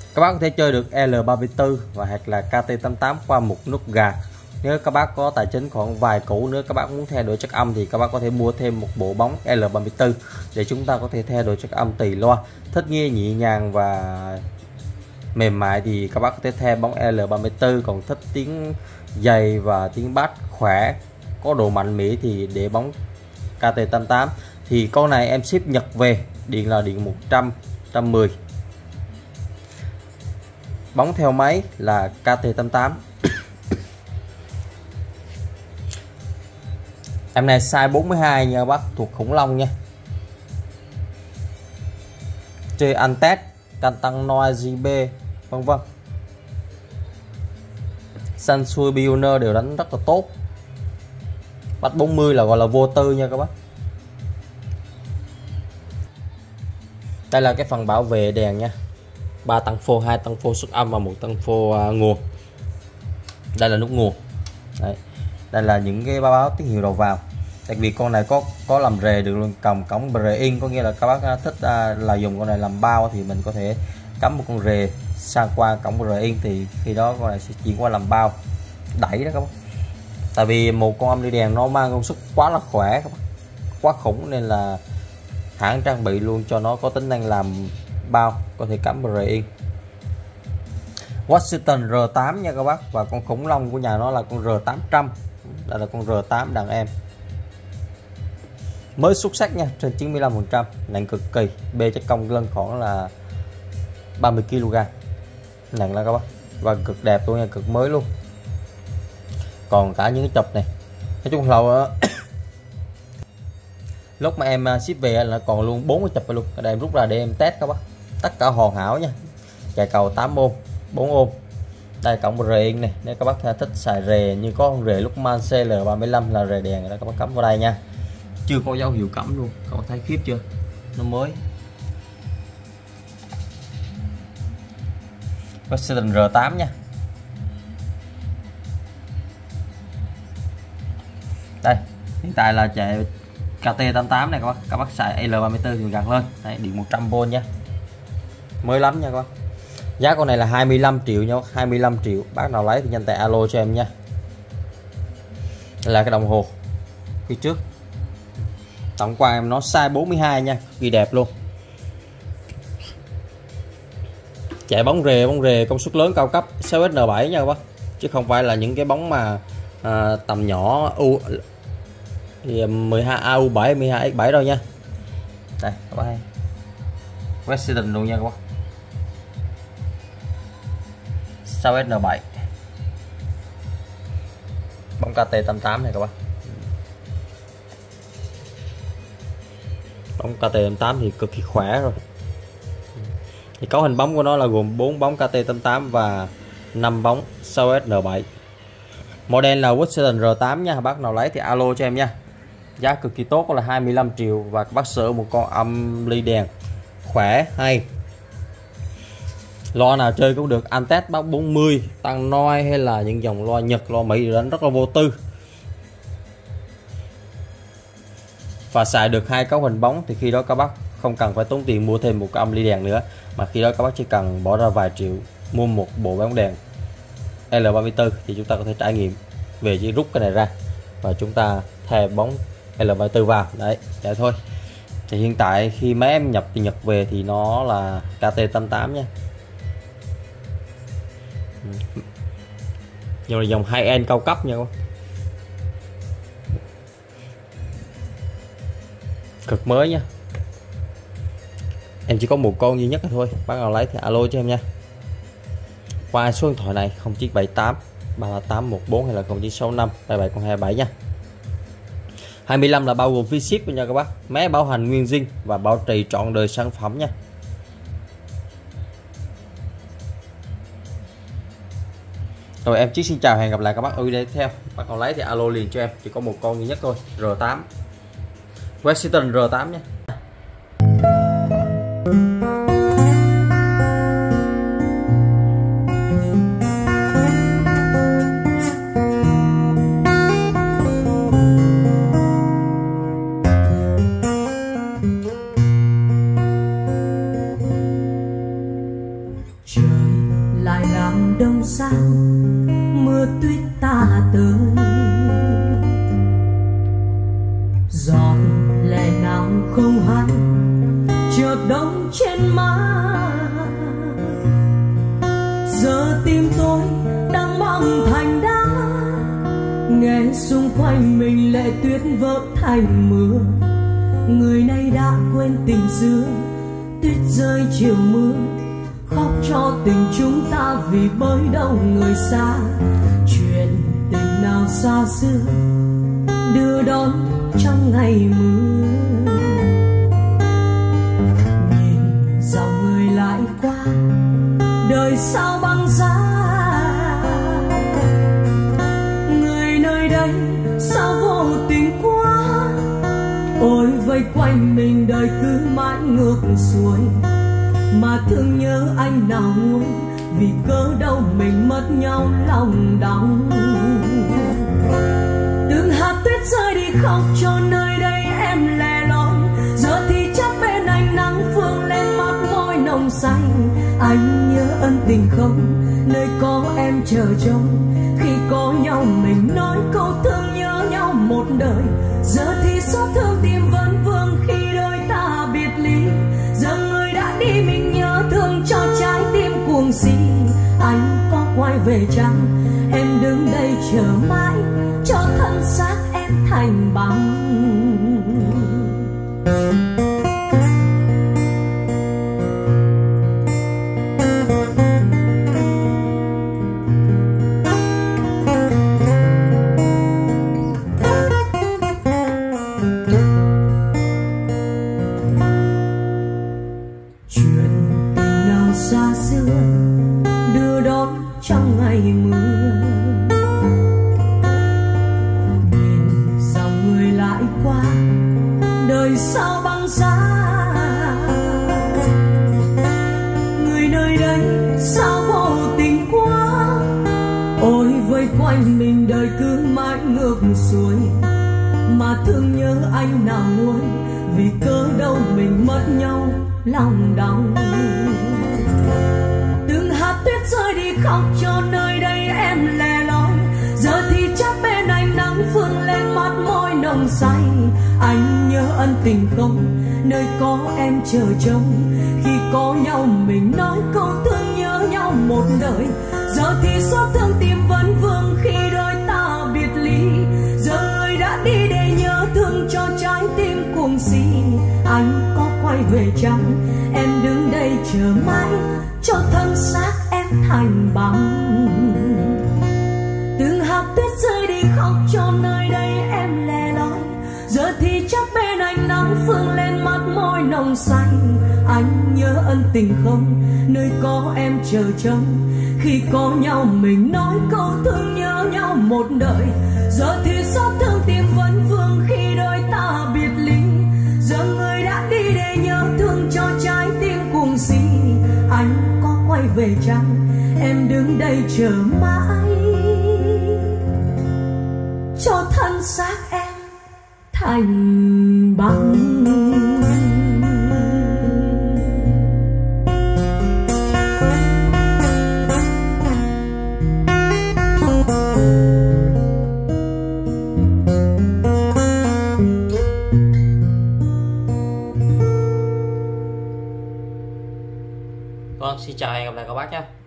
Các bác có thể chơi được L34 và hoặc là KT88 qua một nút gạt. Nếu các bác có tài chính khoảng vài củ nữa, các bác muốn thay đổi chất âm thì các bác có thể mua thêm một bộ bóng L34 để chúng ta có thể thay đổi chất âm tùy loa. Thích nghe nhẹ nhàng và mềm mại thì các bác có thể thay bóng L34, còn thích tiếng dày và tiếng bass khỏe có độ mạnh mẽ thì để bóng KT88. Thì con này em ship Nhật về, điện là điện 110, bóng theo máy là KT88. Em này size 42 nha bác, thuộc khủng long nha. Chơi Antec, Canton Noise JB vân vân. Sansui Pioneer đều đánh rất là tốt. Bắt 40 là gọi là vô tư nha các bác. Đây là cái phần bảo vệ đèn nha. 3 tăng phô, 2 tăng phô xuất âm và 1 tăng phô nguồn. Đây là nút nguồn. Đấy. Đây là những cái báo tín hiệu đầu vào. Đặc biệt con này có làm rề được luôn, cầm cổng rề in, có nghĩa là các bác thích là dùng con này làm bao thì mình có thể cắm một con rề sang qua cổng rề in, thì khi đó con này sẽ chuyển qua làm bao đẩy đó các bác. Tại vì một con âm ly đèn nó mang công suất quá là khỏe các bác, quá khủng, nên là hãng trang bị luôn cho nó có tính năng làm bao, có thể cắm rề in. Washington R8 nha các bác, và con khủng long của nhà nó là con R800. Đây là con R8 đàn em mới xuất sắc nha, trên 95%, nặng cực kỳ, bê chất công lên khoảng là 30 kg, nặng là các bác, và cực đẹp luôn nha, cực mới luôn. Còn cả những cái chụp này nói chung là lúc mà em ship về là còn luôn 4 cái chụp luôn. Ở đây em rút ra để em test các bác, tất cả hoàn hảo nha. Chạy cầu 8 ôm, 4 ôm. Đây cổng rề này, nếu các bác thích xài rề như có con rề Luckman CL35 là rề đèn đó, các bác cắm vào đây nha. Chưa có dấu hiệu cắm luôn, các bác thấy khiếp chưa, nó mới. Washington R8 nha. Đây hiện tại là chạy KT88 này các bác xài L34 thì gần lên. Đấy, điện 100V nha, mới lắm nha các bác. Giá con này là 25 triệu nha, 25 triệu. Bác nào lấy thì nhanh tay alo cho em nha. Đây là cái đồng hồ phía trước, tổng quan em nó size 42 nha, ghi đẹp luôn. Chạy bóng rề công suất lớn cao cấp 6S-N7 nha các bác, chứ không phải là những cái bóng mà tầm nhỏ thì 12AU7, 12X7 đâu nha. Đây các bác, Resident luôn nha các bác, 6S-N7, bóng KT88 này các bác. Bóng KT88 thì cực kỳ khỏe rồi. Thì cấu hình bóng của nó là gồm 4 bóng KT88 và 5 bóng 6S-N7. Model là Washington R8 nha, bác nào lấy thì alo cho em nha. Giá cực kỳ tốt là 25 triệu và các bác sở hữu một con âm ly đèn khỏe hay. Loa nào chơi cũng được, Antec bác 40, tăng noi hay là những dòng loa Nhật, loa Mỹ đánh rất là vô tư. Và xài được 2 cấu hình bóng thì khi đó các bác không cần phải tốn tiền mua thêm một cái âm ly đèn nữa, mà khi đó các bác chỉ cần bỏ ra vài triệu mua một bộ bóng đèn L34 thì chúng ta có thể trải nghiệm. Về chỉ rút cái này ra và chúng ta thay bóng L34 vào. Đấy, vậy thôi. Thì hiện tại khi máy em nhập từ Nhật về thì nó là KT88 nha. Nhưng là dòng high-end cao cấp nha các bác. Cực mới nha. Em chỉ có một con duy nhất thôi, bác nào lấy thì alo cho em nha. Qua số điện thoại này 0978 33814 hay là 0965 7727 nha. 25 là bao gồm phí ship nha các bác, máy bảo hành nguyên zin và bảo trì trọn đời sản phẩm nha. Rồi em Chí xin chào, hẹn gặp lại các bác ở video tiếp theo. Bác nào lấy thì alo liền cho em, chỉ có một con duy nhất thôi, R8 Washington R8 nhé. Sure. lại làm đông sang mưa tuyết ta tới. Giọt lệ nào không hay chợt đông trên má, giờ tim tôi đang băng thành đá, nghe xung quanh mình lệ tuyết vỡ thành mưa. Người này đã quên tình xưa, tuyết rơi chiều mưa, khóc cho tình chúng ta vì bơi đâu người xa. Chuyện tình nào xa xưa đưa đón trong ngày mưa. Nhìn dòng người lại qua, đời sao băng giá. Người nơi đây sao vô tình quá, ôi vây quanh mình đời cứ mãi ngược xuôi. Mà thương nhớ anh nào nguôi, vì cớ đâu mình mất nhau lòng đau. Từng hạt tuyết rơi đi khóc cho nơi đây em lẻ loi, giờ thì chắc bên anh nắng phương lên mắt môi nồng xanh. Anh nhớ ân tình không, nơi có em chờ trông. Khi có nhau mình nói câu thương nhớ nhau một đời, giờ thì xót thương tim vẫn vương khi đôi ta biệt ly. Giờ người đã đi mình nhớ thương cho trái tim cuồng si. Anh có quay về chăng, em đứng đây chờ mãi cho thân xác em thành băng. Xa xưa đưa đón trong ngày mưa. Nhìn dòng người lại qua, đời sao băng giá. Người nơi đây sao vô tình quá, ôi vây quanh mình đời cứ mãi ngược xuôi. Mà thương nhớ anh nào nguôi, vì cớ đâu mình mất nhau lòng đau. Từng hạt tuyết rơi đi khóc cho nơi đây em lẻ loi, giờ thì chắc bên anh nắng phương lên mắt môi nồng say. Anh nhớ ân tình không, nơi có em chờ trông. Khi có nhau mình nói câu thương nhớ nhau một đời, giờ thì xót thương tim vẫn vương khi đôi ta biệt ly. Giờ người đã đi để nhớ thương cho trái tim cuồng si. Anh có quay về chăng, em đứng đây chờ mãi cho thân xác em thành băng. Từng hạt tuyết rơi đi khóc cho nơi đây em lẻ loi, giờ thì chắc bên anh nắng phương lên mắt môi nồng xanh. Anh nhớ ân tình không, nơi có em chờ trông. Khi có nhau mình nói câu thương nhớ nhau một đời, giờ thì xót thương tim vẫn vương khi đôi ta biệt ly. Giờ người đã đi để nhớ thương cho trái tim cuồng si. Anh có quay về chăng, em đứng đây chờ mãi cho thân xác em thành băng. Vâng, xin chào, hẹn gặp lại các bác nhé.